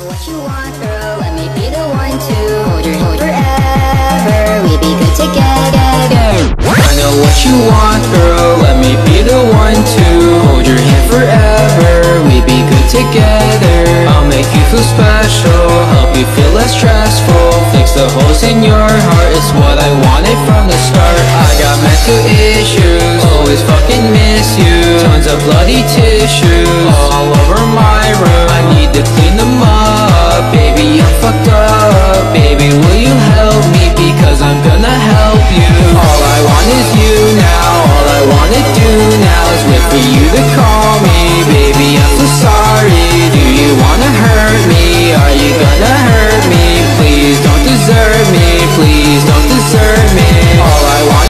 know what you want, girl, let me be the one to hold your hand forever, we be good together. I know what you want, girl, let me be the one to hold your hand forever, we be good together. I'll make you feel special, help you feel less stressful, fix the holes in your heart, it's what I wanted from the start. I got mental issues, always fucking miss you, tons of bloody tissues all over my room, I need to clean them up. Baby, I'm fucked up, baby, will you